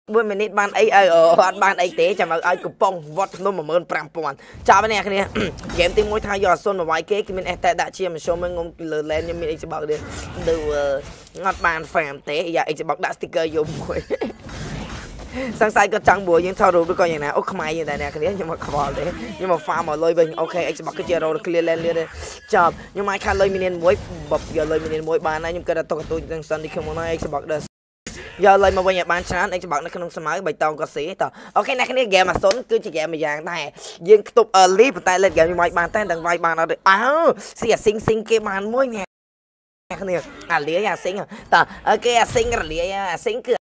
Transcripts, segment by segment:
1 minute បានអីអត់បានអីទេចាំឲ្យកំប៉ុងវត្តភ្នំ 15000 ចាប់នេះគ្នាហ្គេមទី1ថាយកអសុនមកវាយគេគេមានអេសតែដាក់ជាមកចូលមើលងុំលើឡែនខ្ញុំមានអីច្បាប់ទៀតទៅអត់បាន farm ទេយ៉ាអីច្បាប់ដាក់ sticker យកមួយ សង្ស័យក៏ចង់បួយើងថតរូបដូចក៏យ៉ាងណាអូខ្មែរយើងតែអ្នកគ្នាខ្ញុំមកខ្វល់ទេខ្ញុំមក farm មកលុយវិញអូខេ Xbox គឺជា roll clear land លឿនចាប់ខ្ញុំមកខាត់លុយមីន1បបយកលុយមីន1បានហើយខ្ញុំគិតថាទុកទូចទាំងសិនទីខ្ញុំមក Xbox ដែរយកលុយមកវិញឲ្យបានច្រើន Xbox នៅក្នុងស្មៅបៃតងក៏ស៊ីតអូខេអ្នកគ្នា game អាសុនគឺជា game មួយយ៉ាងដែរយើងខ្ទប់ early ប៉ុន្តែ late game ខ្ញុំមកបានតែទាំងវាយបានអត់អើស៊ីអាស៊ីងគេបានមួយអ្នកគ្នាអាលាយអាស៊ីងតអូខេអាស៊ីងរលាយអាស៊ីងគឺ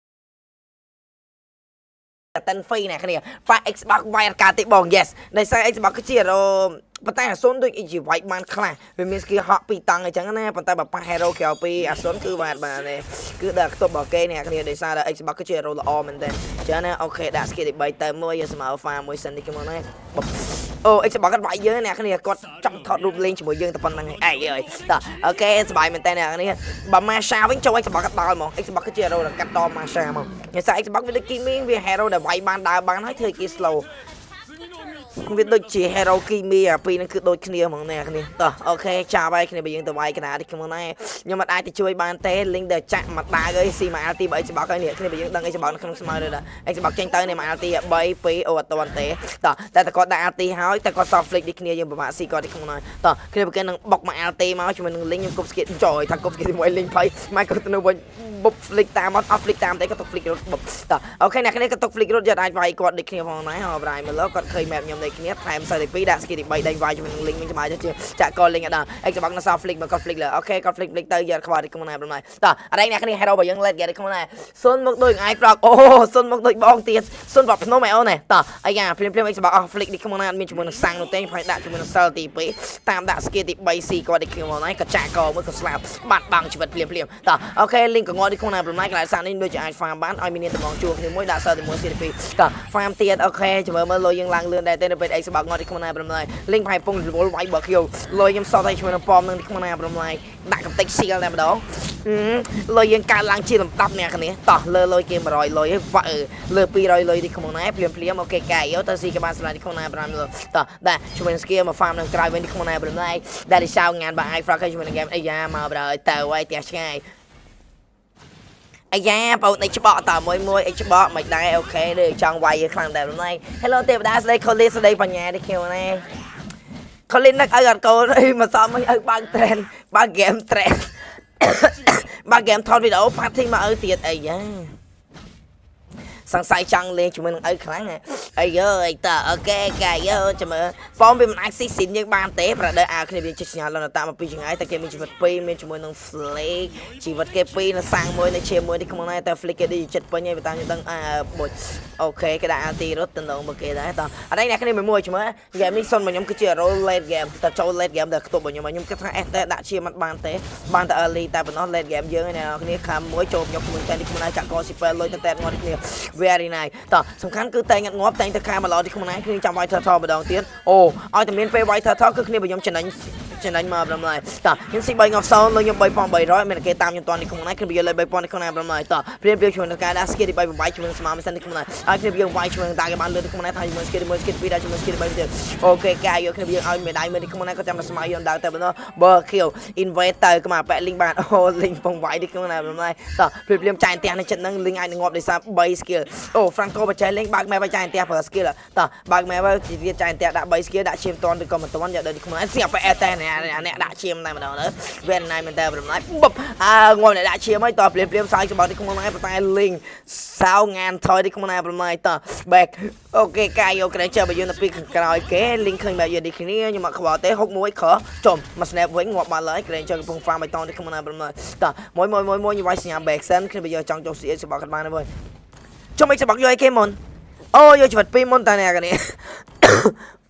តាន់ហ្វៃអ្នកគ្នាប៉ា Xbox វាយអត់ការទេបង yes ដោយសារ Xbox គឺជា ប៉ុន្តែអាសុនដូចជាវាយបានខ្លះវាមានស្គីហក់ពីតង់អញ្ចឹងណាប៉ុន្តែបើប៉ះ hero ក្រៅពីអាសុនគឺបានទេគឺដល់ខ្ទប់របស់គេអ្នកគ្នាដោយសារ Xbox គឺជា hero ល្អមែនតើអញ្ចឹងណាអូខេដាក់ស្គីទី3ទៅមួយយកស្មើ farm មួយសិននេះគេមកណាអូ Xbox គាត់វាយយើងអ្នកគ្នាគាត់ចង់ថតរូបលេងជាមួយយើងតែប៉ុណ្្នឹងឯងអើយតអូខេសប្បាយមែនតើអ្នកគ្នាបើម៉ាសាវិញចូល Xbox គាត់ដល់ហ្មង Xbox គឺជា hero ដែលកាត់តម៉ាសាហ្មងដោយសារ Xbox វាដូចគីមីវា hero ដែលវាយបានដើរបានហើយធ្វើគេ slow វាដូចជា hero គីមីអាពីរហ្នឹងគឺដូចគ្នាហ្មងអ្នកគ្នាតោះអូខេចាប់ហើយគ្នាបើយើងទៅវាយកណានេះខ្ញុំណាខ្ញុំអត់អាចទៅជួយបានទេ link ដែលចាក់មកដាវអីស៊ីមក LT បើ Xbox ហើយនេះគ្នាបើយើងដឹង Xbox នៅក្នុងស្មៅទៅដល់ Xbox ចេញទៅនេះមក LT 3 2អូអត់ទាន់ទេតោះតែគាត់ដាក់ LT ហើយតែគាត់ soft flick នេះគ្នាយើងពិបាកស៊ីគាត់នេះខ្ញុំណាតោះគ្នាបើគេនឹងបុកមក LT មកជាមួយនឹង link ខ្ញុំគប់ skip ចយថាគប់ skip ជាមួយ link ភ័យមកគាត់ទៅវិញបុក flick តាមអត់ flick តាមតែគាត់ទៅ flick រត់បុកតោះអូខេអ្នកគ្នាគាត់ទៅ flick រត់យកអាចវាយគាត់ដូចគ្នាផងដែរហើយប្រាយមើលគាត់ឃើញ map ខ្ញុំដូចគ្នាថែម42ដាក់ skill ទី3ដេញវាយជាមួយនឹង link វិញច្បាស់ជាចាក់ក link អត់ដល់ Xbox នៅសល់ flick មកគាត់ flick លើអូខេគាត់ flick ទៅយកខ្វល់ទីខ្លួនណាប្រហែលតោះអរេអ្នកគ្នា hero របស់យើង let get ខ្លួនណាសុនមកដូចអាយ frog អូសុនមកដូចបងទៀតសុនបាត់ភ្នំឯអូនតោះអាយ៉ាភ្លាម Xbox អស់ flick ទីខ្លួនណាអត់មានជាមួយនឹងសាំងនោះទេហើយដាក់ជាមួយនឹង cell ទី2តាមដាក់ skill ទី3 C គាត់ទីខ្លួនណាគាត់ចាក់កមួយគាត់ស្លាប់បាត់បង់ជីវិតភ្លាមតោះអូខេ link ក៏ងល់ទីខ្លួនណាប្រហែលកន្លែងសាំងនេះដូចជាអាច farm បានឲ្យមានដំងជួបគ្នាមួយដាក់ cell ទី1 C ទី2តោះ farm ទៀតអូខេចាំមើលលុយយើងឡើងលឿនដែរទេនៅពេល Xbox ងល់ទីខ្លួនណាប្រហែលlink ផៃពងរវល់វាយបើខ្ញុំលុយខ្ញុំសតឲ្យជាមួយនឹងប៉មនឹងក្នុងណាប្រហែលដាក់កំតិចស៊ីលតែម្ដងលុយយើងកើឡើងជាលំដាប់អ្នកគ្នាតោះលើលុយគេ100លុយវាលើ200លុយទីក្នុងណាភ្លាមអូខេកាយទៅស៊ីក៏បានស្លាយទីក្នុងណាប្រហែលតោះដាក់ជាមួយនឹង skill មក farm នឹងក្រោយវិញទីក្នុងណាប្រហែលដែលទីសៅងានបើ i frog ជាមួយនឹង game អាយ៉ាមកបើទៅហើយផ្ទះឆ្ងាយអាយ៉ាបងនេះច្បក់តមួយ Xbox មិនដែរអូខេដូចចង់វាយខ្លាំងដែរប្រហែល Hello ទេវតាស្ដីខូលីស្ដីបញ្ញាទីខ្ញុំណាខូលីនឹកឲ្យអត់កូនអីមកសមឲ្យបើក trend បើក game trend បើក game ថតវីដេអូ party មកឲ្យទៀតអីយ៉ាសង្ស័យចង់លេងជាមួយនឹងឲ្យខ្លាំងអីយើអីតើអូខេកាយយើចាំមើលបងវាមិនអាចស៊ីស៊ីនយើងបានទេប្រដៅអាគ្នាវាជិះឆ្ងាយឡើងតាមពីឆ្ងាយតែគេមានជីវិត2មានជាមួយនឹង flake ជីវិតគេ2នៅសាំងមួយនៅជាមួយនេះក្នុងណាតែ flake គេឌីចិត្តពេញឯងតាមខ្ញុំដឹងបុចអូខេគេដាក់ anti រត់ទៅមកគេដែរតោះអត់ឯអ្នកគ្នាមួយចាំមើល game នេះសុនមកខ្ញុំគឺជា role late game តែចូល late game តែខ្ទប់របស់ខ្ញុំគិតថា ST ដាក់ជាមិនបានទេបានតែ early តែប៉ុណ្ណោះ late game យើងឯអ្នកគ្នាខាំមួយចូលខ្ញុំជាមួយតែនេះក្នុងណាចាក់ក super លុយតែងត់គ្នា very nice តោះសំខាន់គឺតែងងាប់តែងតែខាមឡោទីក្នុងណាគ្នាចាំវាយថតម្ដងទៀតអូឲ្យតែមានពេលវាយថតគឺគ្នាបើខ្ញុំចំណេញមកប្រហែលតោះខ្ញុំស៊ី3ងាប់សោលលុយខ្ញុំ 3300 មានគេតាមខ្ញុំតនេះក្នុងណាគ្នាវាលើ3000នេះក្នុងណាប្រហែលតោះព្រាមជួយនឹងការដាក់ skill ទី3បាយជាមួយស្មាមិនសិននេះក្នុងណាហើយគ្នាយើងវាយជាមួយតាគេបានលើទីក្នុងណាថាជាមួយ skill 1 skill 2ដាក់ជាមួយ skill 3ទៀតអូខេកាយយកគ្នាយើងឲ្យមេដាយមើលទីក្នុងណាក៏ចាំតែស្មាយើងដើរទៅប៉ុណ្ណោះបើ kill invade ទៅក៏មកប៉ link បានអូ link ពងវាយទីក្នុងណាប្រហែលតោះព្រាមចាយផ្ទះនៅចិត្តហ្នឹង link អាចងាប់ដោយសារ3 skill អូ Franco បច្ចេក link បើក map ឲ្យចាយផ្ទះប្រើ skill តោះបើក map ឲ្យវាចាយផ្ទះដាក់3 skill ដាក់ឈាមតន់ឬក៏មិនតន់យកដល់ទីក្នុងណាស្រាប់តែតែអ្នកដាក់ឈាមតែម្ដងទៅវាណៃមែនតែប្រហែលបុបងុំអ្នកដាក់ឈាមឲ្យតោះព្រាមសើចក្បោទីក្នុងណាប៉ុន្តែ link សៅងានថយទីក្នុងណាប្រហែលតោះ back អូខេកាយយកក្រែងចាំបើយើងទៅពីខាងក្រោយគេ link ឃើញបែបយើងនេះគ្នាខ្ញុំអត់ខ្វល់ទេ61ខចំមក snap វិញងាប់បានហើយក្រែងចាំកំពុង farm បៃតងទីក្នុងណាប្រហែលតោះមួយខ្ញុំវាយសញ្ញា back សិនគឺបើយើងចង់ចុះ CS របស់គាត់បានហើយចុះមិនច្បាក់យកឲ្យគេមុនអូយកជីវិត2មុនតាអ្នកនេះ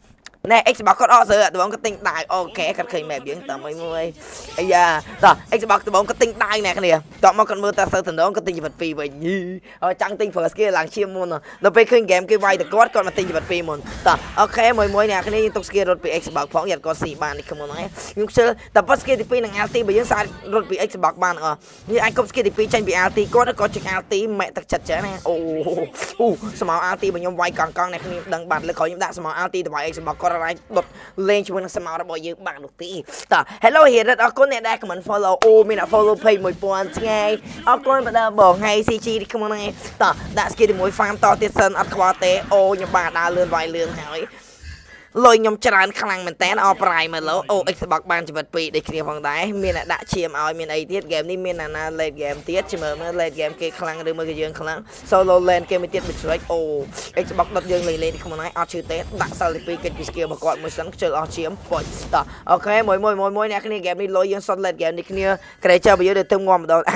nè Xbox có đó giờ tụi bóng có tinh đại ok cắt khơi mẹ biển tầm mấy mươi ấy da rồi Xbox tụi bóng có tinh đại nè cái này chọn mà con mưa ta sơ thần đó có tinh vật phi vậy như trắng tinh first kia làng chiêm môn rồi nó phải khơi game cái vai được quát con mà tinh vật phi môn rồi ok mười nè cái này tụi kia rồi bị Xbox phóng giật con xì bàn đi không muốn nói nhưng sơ tập bắt kia thì phi là LT bây giờ sai rồi bị Xbox bàn như anh công kia thì phi tranh bị LT có chừng LT mẹ thật chặt chẽ nè small LT bây giờ vai con này không đăng bật lên khỏi những đạn small LT thì vậy Xbox có ra đột lên cho mình small đã bỏ dưới bạn được tí ta hello hiện rất ở con này đây comment follow mình đã follow page 1000ថ្ងៃអរគុណបងបងហើយ CG នេះខ្ញុំហ្នឹងតដាក់ស្គីជាមួយ farm តទៀតសិនអត់ខ្វល់ទេអូខ្ញុំបានដើរលឿនវាយលឿនហើយលុយខ្ញុំច្រើនខ្លាំងមែនតើអប្រៃមើលអូ Xbox បានជីវិត2ដូចគ្នាផងដែរមានអ្នកដាក់ឈាមឲ្យមានអីទៀត game នេះមានអាណា late game ទៀតជមើល late game គេខ្លាំងឬមើលគេយើងខ្លាំង solo lane គេមានទៀត Bitrate អូ Xbox ដុតយើងលេងនេះខ្លួនឯងអត់ឈឺទេដាក់សិលទី2កិច្ចពី skill របស់គាត់មួយសិនខ្ជិលអស់ឈាមពុចតអូខេមួយអ្នកគ្នា game នេះលុយយើងសុត late game នេះគ្នា Creature បើយើងទៅងំម្ដង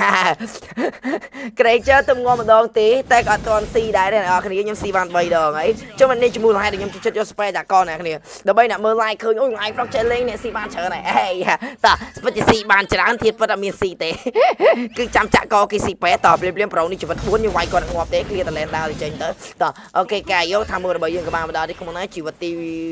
Creature ទៅងំម្ដងទេតែក៏អត់ទាន់ស៊ីដែរអ្នកគ្នាខ្ញុំស៊ីបាន3ដងហើយចុះមិននេះជាមួយហេតុខ្ញុំចិត្តយក spare តាកនអ្នកគ្នាដើម្បីអ្នកមើល like ឃើញអូយថ្ងៃប្រុសចេះលេងអ្នកស៊ីបានច្រើនហើយអេតើស្ពិតជាស៊ីបានច្រើនទៀតពិតអត់មានស៊ីទេគឺចាំចាក់កគេស៊ីប៉ែតភ្លាមប្រូនេះជីវិត4យើងវាយគាត់ងាប់ទេ clear talent ដើរទៅចេញទៅតអូខេកាយយកថាមើលរបស់យើងក៏បានមកដល់នេះខ្លួនឯងជីវិតទី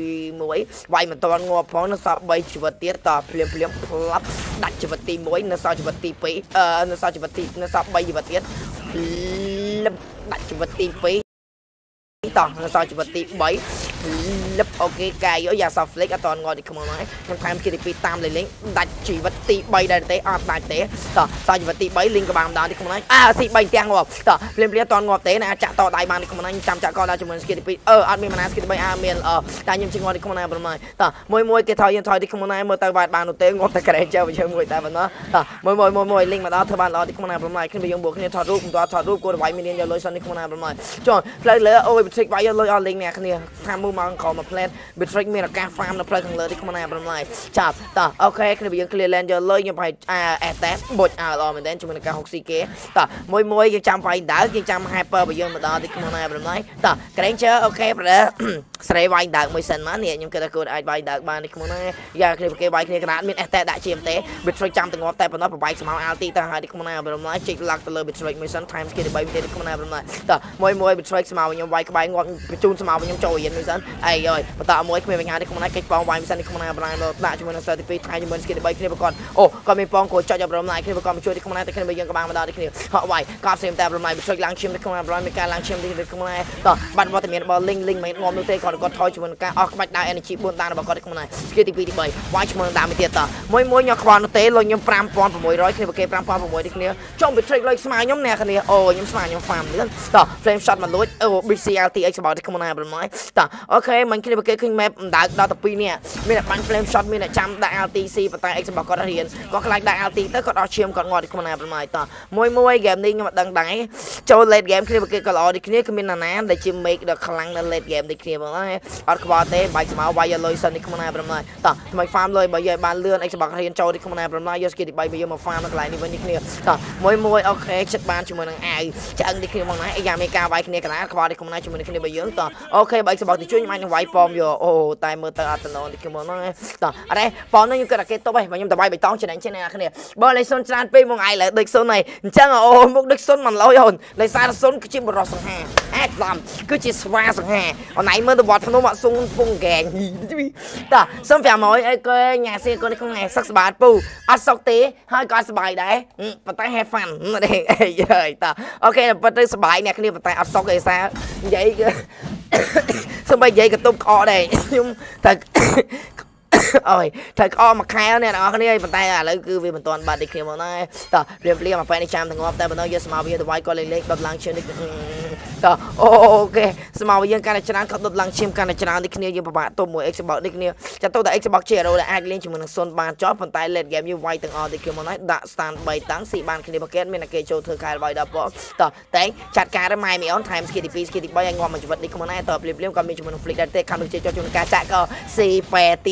1វាយមិនទាន់ងាប់ផងនៅសល់3ជីវិតទៀតតភ្លាមផ្លាប់ដាច់ជីវិតទី1នៅសល់ជីវិតទី2នៅសល់ជីវិតទីនៅសល់3ជីវិតទៀតដាច់ជីវិតទី2តនៅសល់ជីវិតទី3លឹបអូខេកាយយកយ៉ា soft flick អត់តងល់ទីខ្លួនហ្នឹងខ្ញុំថែមគីទី2តាមលេងដាច់ជីវិតទី3ដែរទេអត់ដាច់ទេតសល់ជីវិតទី3លេងក៏បានដល់ទីខ្លួនហ្នឹងស៊ី3ទាំងងាប់តភ្លាមតងល់ទេណាចាក់តដៃបានទីខ្លួនហ្នឹងចាំចាក់កដល់ជាមួយស្គីទី2អត់មានមណាស្គីទី3មានតែខ្ញុំជិះងាប់ទីខ្លួនហ្នឹងប្រហែលតមួយគេថយយើងថយទីខ្លួនហ្នឹងមើលទៅបាននោះទេងាប់តែក្រែចវិញមួយតែប៉ុណ្ណោះតមួយលេងមកដល់ធ្វើបានល្អទីខ្លួនហ្នឹងប្រហែលគ្នាយើងបួកគ្នាថតរូបមិនថតរូបគួរវាយមានយកលុយសិនទីខ្លួនហ្នឹងប្រហែលចុះផ្លូវលើអូយ trick វាយយកលុយអស់លេងអ្នកគ្នាថាមើលមកខំមក plan Bitrate មានឱកាស farm នៅផ្លូវខាងលើនេះខ្ញុំណាប្រហែលចាប់តអូខេគ្នាយើង clear land យកលុយខ្ញុំប្រហែលattach បុចល្អមែនទេជាមួយនឹងការ 60k តមួយយើងចាំវាយដើកយើងចាំ hyper របស់យើងមកដល់ទីខ្ញុំណាប្រហែលត Granger អូខេ brother ស្រីវាយដើកមួយសិនមកនេះខ្ញុំគិតថាគាត់អាចវាយដើកបាននេះខ្ញុំណាយ៉ាគ្នាគេវាយគ្នាកណាតមាន attach ដាក់ជាមទេ Bitrate ចាំទៅងាប់តែប៉ុណ្ណោះប្របាយស្មៅ LT ទៅហើយទីខ្ញុំណាប្រហែលជីកឡាក់ទៅលើ Bitrate មួយសិន time skill 3វិនាទីខ្ញុំណាប្រហែលតមួយ Bitrate ស្មៅខ្ញុំវាយក្បែរងាប់បញ្ជូនស្មៅខ្ញុំចូលរៀនមួយសិនអីអើយបន្តមួយគ្មានបញ្ហាទេខ្ញុំណាកិច្ចបងវាយមួយសិននេះខ្ញុំណាប្រហែលដាក់ជាមួយនឹងទី2ថ្ងៃជាមួយ skill 3គ្នាប្រកបអូក៏មានបងគាត់ចុចឲ្យប្រហែលគ្នាប្រកបជួយទីខ្ញុំណាតែគ្នាយើងក៏បានមកដល់ទីគ្នាហក់វាយក៏ផ្សេងតែប្រហែល Bitrate ឡើងឈាមទីខ្ញុំណាប្រហែលមានការឡើងឈាមទីខ្ញុំណាតបាត់វត្តមានរបស់ link មិនងាប់នោះទេគាត់ថយជាមួយនឹងការអស់ក្បាច់ដើរ energy 4ដានរបស់គាត់ទីខ្ញុំណា skill ទី2ទី3វាយឈ្មោះនឹងដើមទៀតតមួយខ្ញុំខ្វល់នោះទេលុយខ្ញុំ5600គ្នាប្រគេ5600ទីគ្នាចុង Bitrate លុយស្មើខ្ញុំអ្នកគ្នាអូខ្ញុំស្មើខ្ញុំ farm លឿនត flame shot មកលួចអូ BCLTX របស់ទីខ្ញុំណាប្រហែលតអូខេមិនគ្នាប្រគេឃើញ map ម្ដៅដល់ទៅ2នេះមានតែបាញ់ flame shot មានតែចាំដាក់ LTC ប៉ុន្តែ X របស់គាត់រៀនគាត់ខ្លាចដាក់ LT ទៅគាត់អស់ឈាមគាត់ងាត់ទីខ្ញុំណាប្រហែលតមួយ game នេះខ្ញុំអត់ដឹងដែរចូល late game គ្នាប្រគេក៏ល្អដូចគ្នាគឺមានណាដែលជា make ដល់ខ្លាំងនៅ late game ដូចគ្នាបងណាអត់ខ្វល់ទេបាយស្មៅវាយលុយសិនទីខ្ញុំណាប្រហែលតថ្មី farm លុយបើយាយបានលឿន X របស់រៀនចូលទីខ្ញុំណាប្រហែលយក skill ទី3មកយកមក farm នៅកន្លែងនេះវិញគ្នាតមួយអូខេចិត្តបានជាមួយនឹងអាវឆ្អឹងទីគ្នាបងណាអាយ៉ាមេការវាយគ្នាកណាខ្វល់ទីខ្ញុំណាជាមួយនឹងគ្នាបើយើងតអូខេបើ X របស់ទីជួយខ្ញុំអាចនឹងវាយប៉មយកអូតែមើលទៅអត់តំណទីខ្ញុំហ្នឹងតអរេប៉មហ្នឹងខ្ញុំគិតថាគេតុបឯងខ្ញុំតវាយបៃតងច្នៃចេះអ្នកគ្នាបើលេខ0ច្រើនពេកមកឯងលើដូច0ហើយអញ្ចឹងអូមុខដូច0មិនលយអូនលេខ40គឺជាបរោះសង្ហាអាក្លាំគឺជាស្វាសង្ហាអូនឯងមើលទៅវត្តភ្នំអត់ស៊ុងពងកែងតសុំ500អីគេញ៉ាស៊ីគាត់ក្នុងថ្ងៃសឹកសបាតពូអត់សុកទេហើយក៏សបាយដែរប៉ុន្តែ have fun ទេអីហើយតអូខេប៉ុន្តែសបាយអ្នកគ្នាប៉ុន្តែអត់សុកឯសារនិយាយគឺសម្បីនិយាយកតុបក្អកដែរខ្ញុំតែអូយតែក្អកមួយខែអ្នកនរគ្នាប៉ុន្តែឥឡូវគឺវាមិនទាន់បាត់ទេគ្នាមកណាតព្រាមមកពេលនេះចាំទៅងាប់តែបន្តយកស្មារតីទៅវាយគាត់លេងដុតឡើងឈាមនេះតអូខេស្មារតីយើងកាន់តែច្រើនគាត់ដុតឡើងឈាមកាន់តែច្រើននេះគ្នាយើងពិបាកទុំមួយ Xbox នេះគ្នាចាត់ទៅតែ Xbox ជា Hero ដែលអាចលេងជាមួយនឹង0បានចប់ប៉ុន្តែ late game យើងវាយទាំងអស់នេះគ្នាមកណាដាក់ stand 3តាំងស៊ីបានគ្នាប្រកែតមានតែគេចូលធ្វើខែវាយដល់ប៉ុតតែចាត់ការម៉ែមីអូន time skill ទី2 skill ទី3ឲ្យងាប់មួយជីវិតនេះគ្នាណាតព្រាមក៏មានជាមួយនឹង flick ដែរទេខាងដូចជាចូលជួនការចាក់ក៏ស៊ីប៉ែទៀតត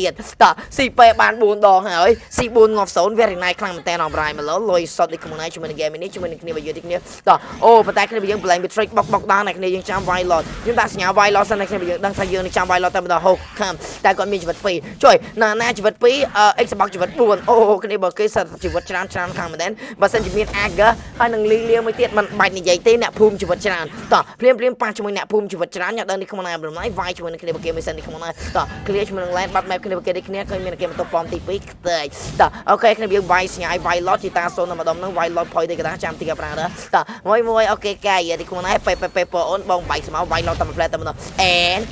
ស៊ីពេបាន 4 ដងហើយស៊ី 4 ងាប់ 0 very nice ខ្លាំងមែនតើអបរ៉ៃមកលុយសុតនេះក្នុងណាជាមួយនឹង game នេះជាមួយនឹងគ្នាបើយើងទីគ្នាតអូប៉ុន្តែគ្នាបើយើង blame with trick បុកដល់អ្នកគ្នាយើងចាំ wide lot ខ្ញុំដាក់សញ្ញា wide lot សិនអ្នកគ្នាបើយើងដឹងថាយើងនឹងចាំ wide lot តែម្ដងហូខំតែគាត់មានជីវិត2ជួយណាជីវិត2 Xbox ជីវិត 4 អូគ្នាបើគេសិតជីវិតច្រើនខាងមែនតើបើសិនជាមាន Agger ហើយនឹងលីមួយទៀតមិនបាច់និយាយទេអ្នកភូមិជីវិតច្រើនតភ្លាមប៉ះជាមួយអ្នកភូមិជីវិតច្រើនអ្នកដឹងនេះក្នុងណាប្រម៉ាយវាយជាមួយនឹងគ្នាបើគេមិនសិននេះក្នុងណាតគ្លៀជាមួយនឹង land បាត់ map គ្នាបើគេនេះគ្នាឃើញមានគេបន្ទប់ប៉មទី2តែតអូខេគ្នាយើងវាយស្ញាយវាយ lot ជីតាសូនម្ដុំហ្នឹងវាយ lot ផុយទេកណ្ដាចាំទីកប្រាដែរតមួយអូខេកាយទីក្នុងណាពេបងអូនបងបែកស្មៅវាយ lot តាមផ្លែតែម្ដងអែន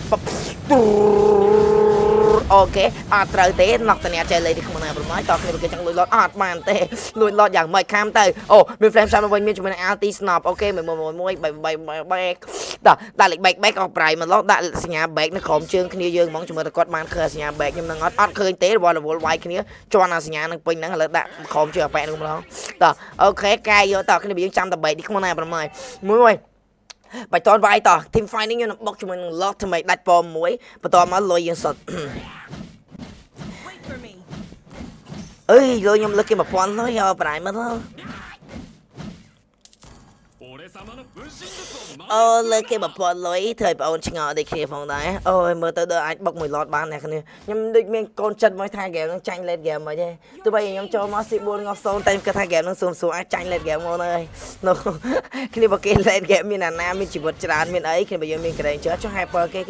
អូខេអត់ត្រូវទេណុកតអ្នកចេះលេទីក្នុងណាប្រម៉ាយតគ្នាបើគេចង់លួច lot អត់បានទេលួច lot យ៉ាងម៉េចខាំទៅអូមាន frame 3វិញមានជាមួយនឹង LT snap អូខេមួយបែកដាក់លេខ back អស់ប្រៃមកលោកដាក់សញ្ញា back នៅក្រោមជើងគ្នាយើងហ្មងជាមួយតែគាត់បានឃើញសញ្ញា back ខ្ញុំនឹងអត់ឃើញទេរបស់រវល់វាយគ្នាជន់អាសញ្ញានឹងពេញហ្នឹងឥឡូវដាក់ក្រោមជើងអាប៉ែនឹងម្ដងតអូខេកាយយកតគ្នាយើងចាំតែ back នេះក្នុងណាប្រម៉ាយមួយបាច់តនវាយត team finding ខ្ញុំនឹងបុកជាមួយនឹង lot ថ្មីដាច់ពណ៌មួយបន្តមកលុយយើងសុតអើយលុយខ្ញុំលើកគេ 1000 លុយយកប្រៃមកទៅអូលើកគេ 1000 លុយធ្វើឲ្យបងអូនឆ្ងល់ដូចគ្នាផងដែរអូយមើលទៅដល់អាចបុកមួយ lot បានអ្នកគ្នាខ្ញុំដូចមានកូនចិត្តមួយថា game នឹងចាញ់ late game មកទេទោះបីខ្ញុំចូលមក C4 ងាប់ 0 តែខ្ញុំគិតថា game នឹងសួរអាចចាញ់ late game មកហើយគ្នាបើគេ late game មានអាណាមានជីវិតច្រើនមានអីគ្នាបើយើងមាន Granger ចុះ hyper គេ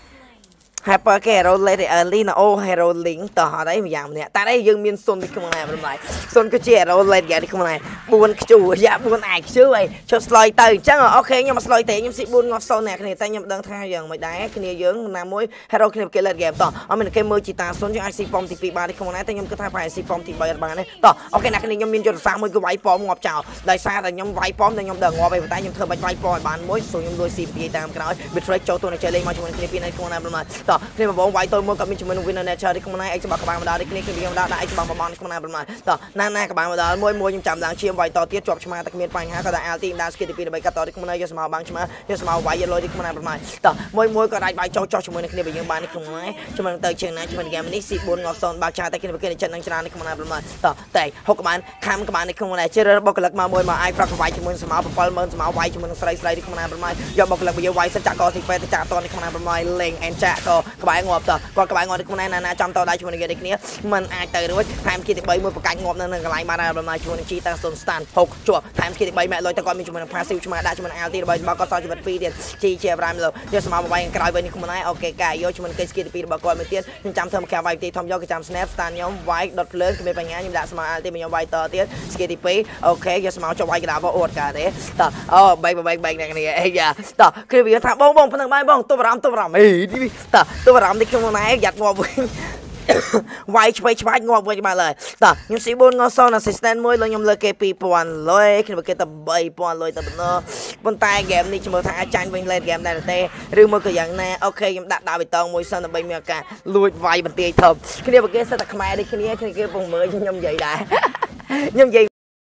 Hyper គេ hero late early ណាអូ hero link តោះអត់អីម្យ៉ាងម្នាក់តែយើងមានសុនទីក្នុងណាប្រហែលសុនគឺជា hero late គេទីក្នុងណា4ខ្ជូយ៉ា4ឯខ្ជូអីចុះស្លយទៅអញ្ចឹងអូខេខ្ញុំមកស្លយទេខ្ញុំស៊ី4ងាប់0អ្នកគ្នាតែខ្ញុំដឹងថាយ៉ាងមិនដែរគ្នាយើងណាមួយ hero គ្នាគេ late game តោះអត់មានគេមើលជីតាសុនយើងអាចស៊ីប៉មទី2បានទីក្នុងណាតែខ្ញុំគិតថាប្រហែលស៊ីប៉មទី3អត់បានទេតោះអូខេអ្នកគ្នាខ្ញុំមានយុទ្ធសាស្ត្រមួយគឺវាយប៉មងាប់ចោលដោយសារតែខ្ញុំវាយប៉មតែខ្ញុំដឹងងាប់ឯងតែខ្ញុំធ្វើបាច់វាយប៉មឲ្យបានមួយសូខ្ញុំលួចស៊ីពីតាមក្រោយ betray ចូលទូនៅចេះលេងមកជាមួយគ្នាពីនៅក្នុងណាប្រហែលតោះគ្នាបងវាយទៅមកក៏មានជាមួយនឹង winner nature ទីក្នុងណា Xbox ក្បាលមកដល់នេះគ្នាខ្ញុំដាក់ Xbox បបនក្នុងណាប្រហែលតោះណាក្បាលមកដល់មួយខ្ញុំចាំឡើងឈាមវាយតទៀតជាប់ឆ្មាតែគ្មានបញ្ហាក៏ដាក់ LT ដាក់ skill ទី2ដើម្បីកាត់តទីក្នុងណាយកស្មៅបាំងឆ្មាយកស្មៅវាយលុយទីក្នុងណាប្រហែលតោះមួយក៏អាចវាយចោះជាមួយនឹងគ្នាបើយើងបាននេះក្នុងណាជាមួយនឹងទៅជើងណាជាមួយនឹង game នេះ C4 ងាប់0បើកចាតែគ្នាបើគេចិត្តនឹងច្រើននេះក្នុងណាប្រហែលតោះតែហុកក្បាលខំក្បាលនេះក្នុងណាជិះរបស់កលឹកមកមួយមកអាយប្រកវាយជាមួយស្មៅ70000ស្មៅវាយជាមួយនឹងស្រីទីក្នុងណាប្រហែលយកមកកលឹកវាយសិនចាក់កស៊ីពេតចាក់តនេះក្នុងណាប្រហែលលេងអែនចាក់ក៏ក្បាលងាប់តោះគាត់ក្បាលងាប់ទីក្នុងណាចាំតដៃជាមួយនឹងគេគ្នាមិនអាចទៅរួចថែមគីទី3មួយប្រកាច់ងាប់នៅកន្លែងបានប្រមាណជាមួយនឹងជីតាសូន stand 6ជាប់ថែមគីទី3ម៉ែលុយទៅគាត់មានជាមួយនឹង passive ឆ្មាដាក់ជាមួយនឹង LT របស់គាត់សល់ជីវិត2ទៀតជីជាប្រាំលើយកស្មារតីក្រោយវិញនេះខ្លួនឯងអូខេកាយយកជាមួយនឹងគេស្គីទី2របស់គាត់មួយទៀតខ្ញុំចាំធ្វើមកកាវាយទីធំយកគេចាំ snap stand ខ្ញុំវាយដុតភ្លើងគ្មានបញ្ហាខ្ញុំដាក់ស្មារតីខ្ញុំវាយតទៀតស្គីទី2អូខេយកស្មារតីចុះវាយកដារបស់អត់កាទេតអូបែកអ្នកគ្នាអីយ៉ាតគឺវាថាបងប៉ុណ្ណឹងបាយបងទុបអារម្មណ៍អីតទុបអារម្មណ៍នេះខ្ញុំខ្លួនឯងយ៉ាត់ងាប់វិញវាយឆ្វេងឆ្វាច់ងាប់វិញបានហើយតខ្ញុំស៊ី4ងាប់0 assistant មួយលើខ្ញុំលើគេ 2000 លុយខ្ញុំគេតែ 3000 លុយតែប៉ុណ្ណោះប៉ុន្តែ game នេះខ្ញុំមើលថាអាចចាញ់វិញ late game ដែរទេឬមួយក៏យ៉ាងណាអូខេខ្ញុំដាក់បៃតងមួយសិនដើម្បីមានឱកាសលួចវាយបន្ទាយធំគ្នាបើគេសិតតែខ្មែរដូចគ្នាគេពងមើលខ្ញុំនិយាយដែរខ្ញុំនិយាយ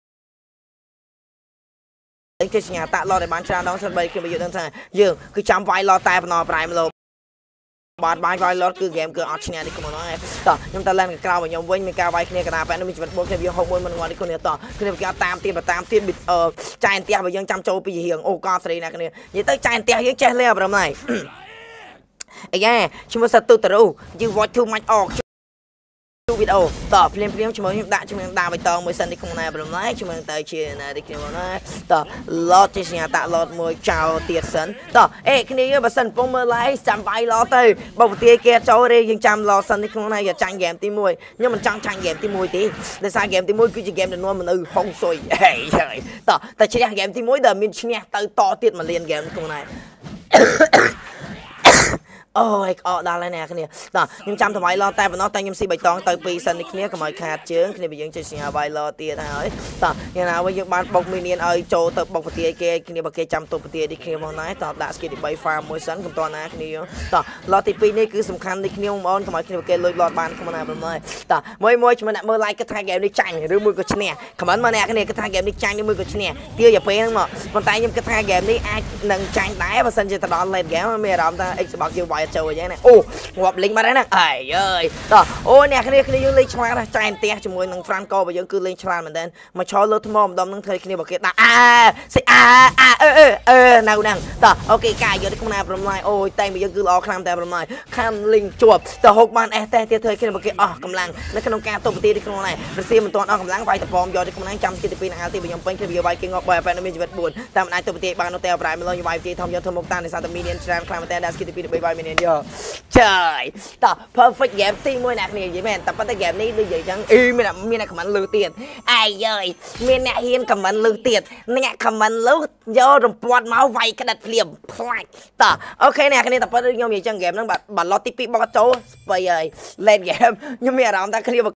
គេសញ្ញាតាក់ឡតឲ្យបានច្រើនដងសិនបីគេមកយល់ដឹងថាយើងគឺចាំវាយឡតតែបណ្ដោះប្រែមលោបាទបាយវាយ lot គឺ game គឺអត់ឈ្នះនេះខ្ញុំហ្នឹងតោះខ្ញុំតែឡើងក្រៅមកខ្ញុំវិញមានការវាយគ្នាកណ្ដាលបែបនេះមានជីវិតបូកគ្នាវាហុកមួយមិនងាត់នេះគ្នាតោះគ្នាគេតាមទៀតចាយអន្ទះបើយើងចាំចូលពីរៀងអូកោស្រីណាគ្នានិយាយទៅចាយអន្ទះយើងចេះលេប្រហែលអីយ៉ាឈ្មោះសតុតរូយូ watch too much អកវីដេអូតភ្លាមជាមួយខ្ញុំដាក់ជាមួយដាក់បៃតងមួយសិននេះក្នុងណាប្រហែលជាមួយទៅជាណានេះខ្ញុំណាត lot ជាសញ្ញាតាក់ lot មួយចោលទៀតសិនតអេគ្នាបើសិនពងមើល live ចាំបាយ lot ទៅបើប្រទាគេចូលទេយើងចាំ lot សិននេះក្នុងណាយកចាញ់ game ទី1ខ្ញុំមិនចង់ចាញ់ game ទី1ទេដោយសារ game ទី1គឺជា game ដែលនាំមនុស្សហុងស៊ុយហើយតតែឈ្នះ game ទី1ដែលមានឈ្នះទៅតទៀត1លាន game ក្នុងណាអូយអត់ដល់ហើយអ្នកគ្នាតខ្ញុំចាំថ្មីឡតែប៉ុណ្ណោះតែខ្ញុំស៊ីបៃតងទៅ2សិននេះគ្នាកុំឲ្យខាតជើងគ្នាបើយើងចេះសញ្ញាវាយឡទៀតហើយតយ៉ាងណាវិញយើងបានបុកមីនៀនឲ្យចូលទៅបុកប្រទាយគេគ្នាបើគេចាំទុកប្រទាយនេះគ្នាមកណាតដាក់ skip ទី3 file មួយសិនកុំតណាគ្នាតឡតទី2នេះគឺសំខាន់នេះគ្នាបងប្អូនកុំឲ្យគ្នាគេលុយលត់បានខ្ញុំណាបងប្អូនតមួយជំនះមើល like គិតថាហ្គេមនេះចាញ់ឬមួយក៏ឈ្នះខមមិនមកអ្នកគ្នាគិតថាហ្គេមនេះចាញ់ឬមួយក៏ឈ្នះទាយ៉ាពេលហ្នឹងមកប៉ុន្តែខ្ញុំគិតថាហ្គេមនេះអាចនឹងចាញ់ដែរបើសិនជាទៅដល់ late game មានអារម្មណ៍ថា Xbox យើងវាយចូលអញ្ចឹងណាអូងាប់លេងបាត់ហើយហ្នឹងអើយអើយតអូអ្នកគ្នាយើងលេងឆ្លាតណាស់ចែនផ្ទះជាមួយនឹង Franco របស់យើងគឺលេងឆ្លាតមែនតើមកឈរលើថ្មម្ដុំហ្នឹងធ្វើគ្នាបើគេដាក់សិនៅហ្នឹងតអូខេកាយយកទៅក្នុងណាប្រមឡាយអូយតែយើងគឺល្អខ្លាំងតែប្រមឡាយខាំលីងជាប់តហុកបានអេសតែទៀតធ្វើគ្នាបើគេអស់កម្លាំងនៅក្នុងការតុបទីក្នុងនេះរសៀលមិនទាន់អស់កម្លាំងវាយតប៉មយកទៅក្នុងហ្នឹងចាំទី2នឹងអាល់ទីខ្ញុំពេញគឺវាវាយគេងាប់បើប៉ែនមានជីវិត4តែមិនអាចតុបទីបាននោះតែប្រែម្លងវាយគេធំយកធ្វើមកតាមនៃសាតមីនៀនច្រើនខ្លាំងមែនតើដល់ទី2ទៅ3វាយមីនៀនយកចាយត perfect game ទី1អ្នកគ្នានិយាយមែនតែប៉ុន្តែ game នេះដូចនិយាយចឹងមានអ្នកខមមិនលឺទៀតអាយយយមានអ្នកហ៊ានខមមិនលឺទៀតអ្នកខមមិនលឺយករំពាត់មកវាយក្តិតភ្លាមផ្លាច់តអូខេអ្នកគ្នាតែប៉ុន្តែខ្ញុំនិយាយចឹង game ហ្នឹងបាទឡតទី2បកចូលស្បៃហើយ late game ខ្ញុំមានអារម្មណ៍ថាគ្នា